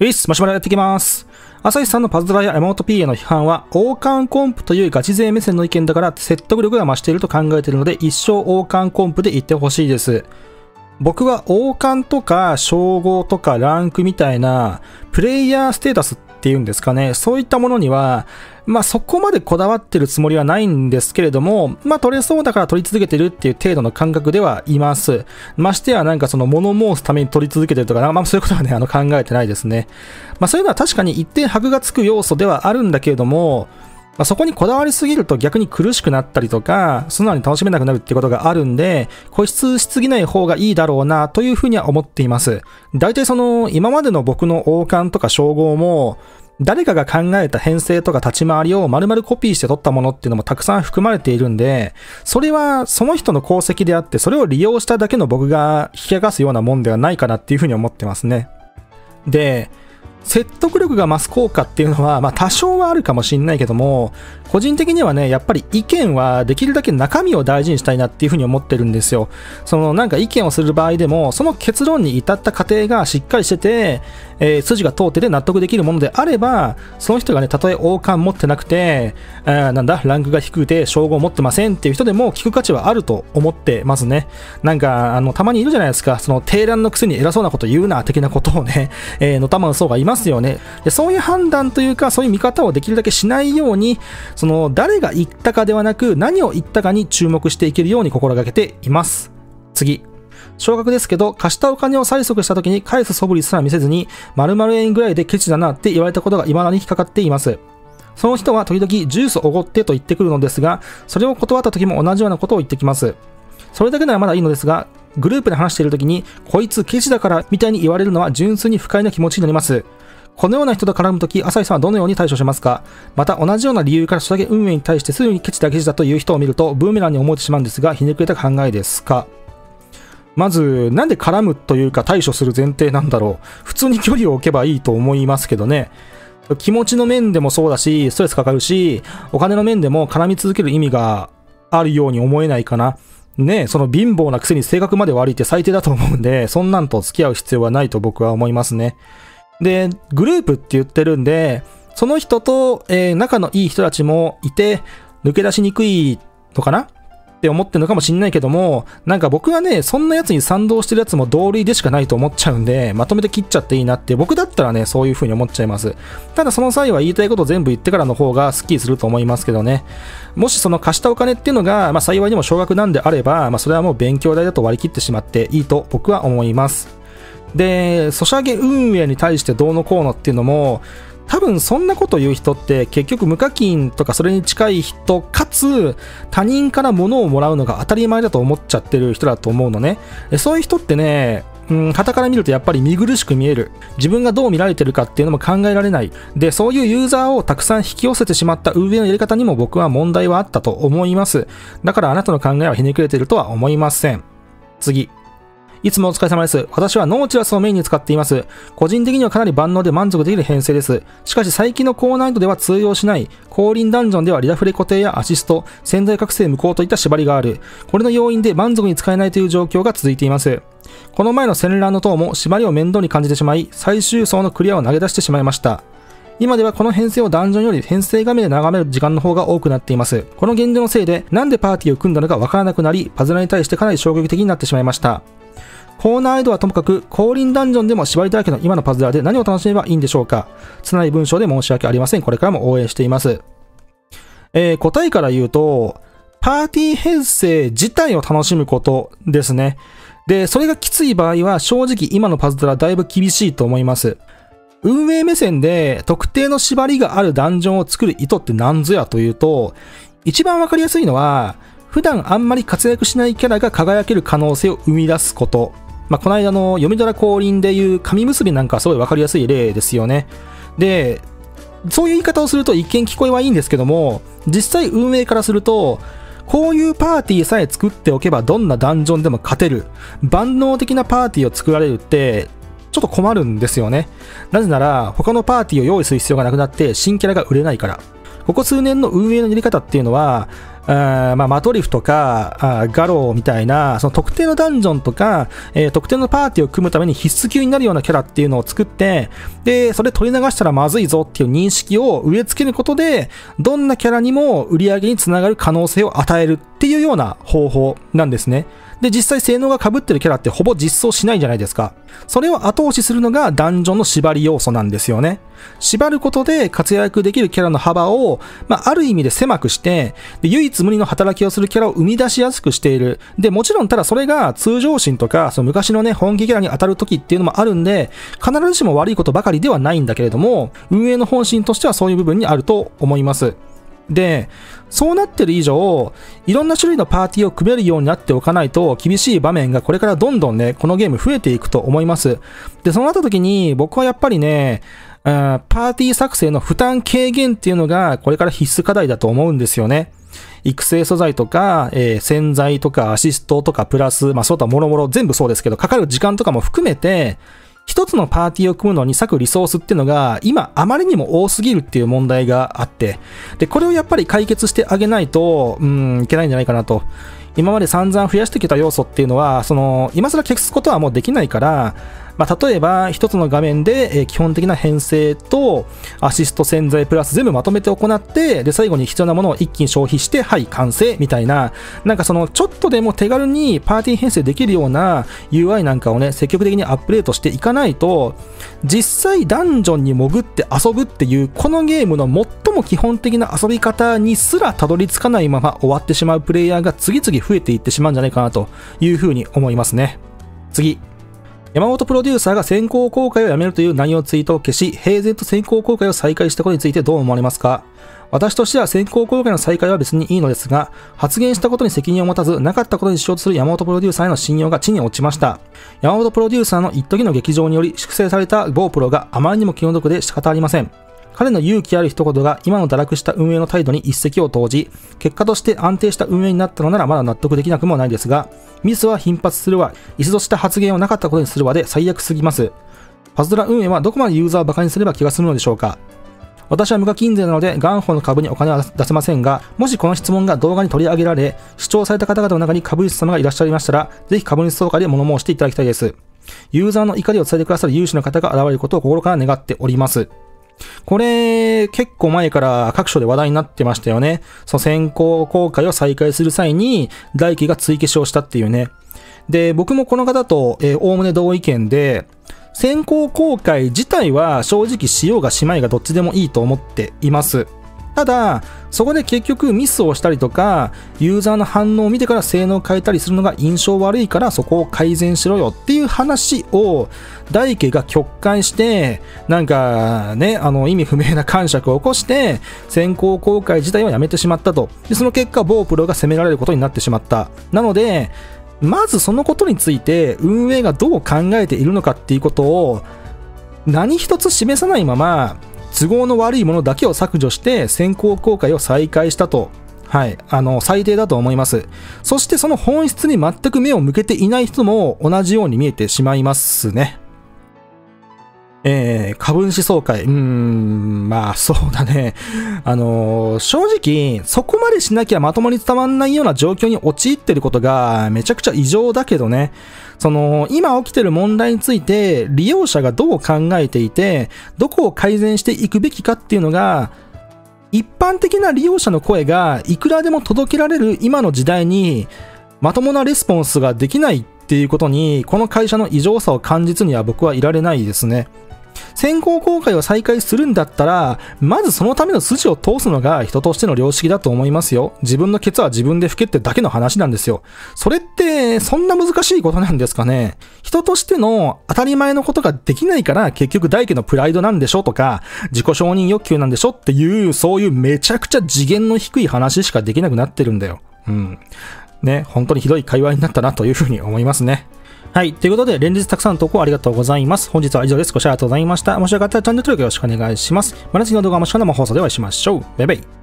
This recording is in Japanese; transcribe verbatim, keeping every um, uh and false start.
ういっす、マシュマロやっていきます。朝日さんのパズドラや山本 P への批判は、王冠コンプというガチ勢目線の意見だから説得力が増していると考えているので、一生王冠コンプで言ってほしいです。僕は王冠とか称号とかランクみたいな、プレイヤーステータスっていうんですかね、そういったものには、まあそこまでこだわってるつもりはないんですけれども、まあ取れそうだから取り続けてるっていう程度の感覚ではいます。ましてやなんかその物申すために取り続けてるとか、まあそういうことはね、あの考えてないですね。まあそういうのは確かに一定箔がつく要素ではあるんだけれども、まあ、そこにこだわりすぎると逆に苦しくなったりとか、素直に楽しめなくなるってことがあるんで、固執しすぎない方がいいだろうなというふうには思っています。大体その今までの僕の王冠とか称号も、誰かが考えた編成とか立ち回りを丸々コピーして取ったものっていうのもたくさん含まれているんで、それはその人の功績であって、それを利用しただけの僕が引き明かすようなもんではないかなっていうふうに思ってますね。で、説得力が増す効果っていうのは、まあ多少はあるかもしんないけども、個人的にはね、やっぱり意見はできるだけ中身を大事にしたいなっていうふうに思ってるんですよ。そのなんか意見をする場合でも、その結論に至った過程がしっかりしてて、えー、筋が通ってて納得できるものであれば、その人がね、たとえ王冠持ってなくて、あなんだ、ランクが低くて称号持ってませんっていう人でも聞く価値はあると思ってますね。なんか、あの、たまにいるじゃないですか。その、低乱のくせに偉そうなこと言うな、的なことをね、えー、のたまう層がいますよね。で、そういう判断というか、そういう見方をできるだけしないように、その、誰が言ったかではなく、何を言ったかに注目していけるように心がけています。次。少額ですけど、貸したお金を催促した時に返す素振りすら見せずに、〇〇円ぐらいでケチだなって言われたことが未だに引っかかっています。その人は時々ジュースおごってと言ってくるのですが、それを断った時も同じようなことを言ってきます。それだけならまだいいのですが、グループで話している時に、こいつケチだからみたいに言われるのは純粋に不快な気持ちになります。このような人と絡むとき、朝日さんはどのように対処しますか？また同じような理由から下げ運営に対してすぐにケチだケチだという人を見るとブーメランに思えてしまうんですが、ひねくれた考えですか？まず、なんで絡むというか対処する前提なんだろう。普通に距離を置けばいいと思いますけどね。気持ちの面でもそうだし、ストレスかかるし、お金の面でも絡み続ける意味があるように思えないかな。ねえ、その貧乏なくせに性格まで悪いって最低だと思うんで、そんなんと付き合う必要はないと僕は思いますね。で、グループって言ってるんで、その人と、えー、仲のいい人たちもいて、抜け出しにくいのかなって思ってるのかもしんないけども、なんか僕はね、そんなやつに賛同してるやつも同類でしかないと思っちゃうんで、まとめて切っちゃっていいなって、僕だったらね、そういう風に思っちゃいます。ただその際は言いたいことを全部言ってからの方がスッキリすると思いますけどね。もしその貸したお金っていうのが、まあ幸いにも少額なんであれば、まあそれはもう勉強代だと割り切ってしまっていいと僕は思います。で、ソシャゲ運営に対してどうのこうのっていうのも、多分そんなこと言う人って結局無課金とかそれに近い人かつ他人から物をもらうのが当たり前だと思っちゃってる人だと思うのね。そういう人ってね、うん、傍から見るとやっぱり見苦しく見える。自分がどう見られてるかっていうのも考えられない。で、そういうユーザーをたくさん引き寄せてしまった運営のやり方にも僕は問題はあったと思います。だからあなたの考えはひねくれているとは思いません。次。いつもお疲れ様です。私はノーチラスをメインに使っています。個人的にはかなり万能で満足できる編成です。しかし最近の高難易度では通用しない、降臨ダンジョンではリダフレ固定やアシスト、潜在覚醒無効といった縛りがある。これの要因で満足に使えないという状況が続いています。この前の戦乱の塔も縛りを面倒に感じてしまい、最終層のクリアを投げ出してしまいました。今ではこの編成をダンジョンより編成画面で眺める時間の方が多くなっています。この現状のせいで、なんでパーティーを組んだのかわからなくなり、パズルに対してかなり衝撃的になってしまいました。高難易度はともかく、降臨ダンジョンでも縛りだらけの今のパズドラで何を楽しめばいいんでしょうか。拙い文章で申し訳ありません。これからも応援しています。えー、答えから言うと、パーティー編成自体を楽しむことですね。で、それがきつい場合は、正直今のパズドラだいぶ厳しいと思います。運営目線で特定の縛りがあるダンジョンを作る意図って何ぞやというと、一番わかりやすいのは、普段あんまり活躍しないキャラが輝ける可能性を生み出すこと。まあ、この間の読みドラ降臨でいう神結びなんかはすごいわかりやすい例ですよね。で、そういう言い方をすると一見聞こえはいいんですけども、実際運営からすると、こういうパーティーさえ作っておけばどんなダンジョンでも勝てる、万能的なパーティーを作られるって、ちょっと困るんですよね。なぜなら、他のパーティーを用意する必要がなくなって新キャラが売れないから。 ここ数年の運営のやり方っていうのは、あまあ、マトリフとかあガローみたいなその特定のダンジョンとか、えー、特定のパーティーを組むために必須級になるようなキャラっていうのを作って、でそれ取り流したらまずいぞっていう認識を植え付けることで、どんなキャラにも売り上げにつながる可能性を与えるっていうような方法なんですね。で、実際性能が被ってるキャラってほぼ実装しないじゃないですか。それを後押しするのがダンジョンの縛り要素なんですよね。縛ることで活躍できるキャラの幅を、まあ、ある意味で狭くして、で唯一無二の働きをするキャラを生み出しやすくしている。で、もちろんただそれが通常心とか、その昔のね、本気キャラに当たる時っていうのもあるんで、必ずしも悪いことばかりではないんだけれども、運営の本心としてはそういう部分にあると思います。で、そうなってる以上、いろんな種類のパーティーを組めるようになっておかないと厳しい場面がこれからどんどんね、このゲーム増えていくと思います。で、そうなった時に僕はやっぱりね、パーティー作成の負担軽減っていうのがこれから必須課題だと思うんですよね。育成素材とか、えー、洗剤とかアシストとかプラス、まあそうとはもろもろ全部そうですけど、かかる時間とかも含めて、一つのパーティーを組むのに割くリソースっていうのが今あまりにも多すぎるっていう問題があって、で、これをやっぱり解決してあげないと、うん、いけないんじゃないかなと。今まで散々増やしてきた要素っていうのは、その、今更消すことはもうできないから、まあ、例えば一つの画面で、えー、基本的な編成とアシスト洗剤プラス全部まとめて行って、で最後に必要なものを一気に消費してはい完成みたいな、なんかそのちょっとでも手軽にパーティー編成できるような ユーアイ なんかをね積極的にアップデートしていかないと、実際ダンジョンに潜って遊ぶっていうこのゲームの最も基本的な遊び方にすらたどり着かないまま終わってしまうプレイヤーが次々増えていってしまうんじゃないかなというふうに思いますね。次、山本プロデューサーが先行公開をやめるという内容ツイートを消し、平然と先行公開を再開したことについてどう思われますか？私としては先行公開の再開は別にいいのですが、発言したことに責任を持たず、なかったことにしようとする山本プロデューサーへの信用が地に落ちました。山本プロデューサーの一時の劇場により粛清された某プロがあまりにも気の毒で仕方ありません。彼の勇気ある一言が今の堕落した運営の態度に一石を投じ、結果として安定した運営になったのならまだ納得できなくもないですが、ミスは頻発するわ、一度した発言をなかったことにするわで最悪すぎます。パズドラ運営はどこまでユーザーをバカにすれば気が済むのでしょうか？私は無課金税なので元本の株にお金は出せませんが、もしこの質問が動画に取り上げられ、視聴された方々の中に株主様がいらっしゃいましたら、ぜひ株主総会で物申していただきたいです。ユーザーの怒りを伝えてくださる有志の方が現れることを心から願っております。これ、結構前から各所で話題になってましたよね。その先行公開を再開する際に、大輝が追消しをしたっていうね。で、僕もこの方と、えー、おおむね同意見で、先行公開自体は正直しようがしまいがどっちでもいいと思っています。ただ、そこで結局ミスをしたりとか、ユーザーの反応を見てから性能を変えたりするのが印象悪いからそこを改善しろよっていう話を大家が曲解して、なんかね、あの意味不明な感触を起こして、先行公開自体をやめてしまったと。で、その結果、某プロが責められることになってしまった。なので、まずそのことについて運営がどう考えているのかっていうことを何一つ示さないまま、都合の悪いものだけを削除して先行公開を再開したと。はい。あの、最低だと思います。そしてその本質に全く目を向けていない人も同じように見えてしまいますね。えー、株主総会。うーん、まあそうだね。あのー、正直、そこまでしなきゃまともに伝わんないような状況に陥ってることがめちゃくちゃ異常だけどね。その、今起きてる問題について利用者がどう考えていて、どこを改善していくべきかっていうのが、一般的な利用者の声がいくらでも届けられる今の時代に、まともなレスポンスができないっていうことに、この会社の異常さを感じずには僕はいられないですね。先行公開を再開するんだったら、まずそのための筋を通すのが人としての良識だと思いますよ。自分のケツは自分で拭けってだけの話なんですよ。それって、そんな難しいことなんですかね。人としての当たり前のことができないから結局大家のプライドなんでしょとか、自己承認欲求なんでしょっていう、そういうめちゃくちゃ次元の低い話しかできなくなってるんだよ。うん。ね、本当にひどい会話になったなというふうに思いますね。はい。ということで、連日たくさんの投稿ありがとうございます。本日は以上です。ご視聴ありがとうございました。もしよかったらチャンネル登録よろしくお願いします。また次の動画もしくは生放送でお会いしましょう。バイバイ。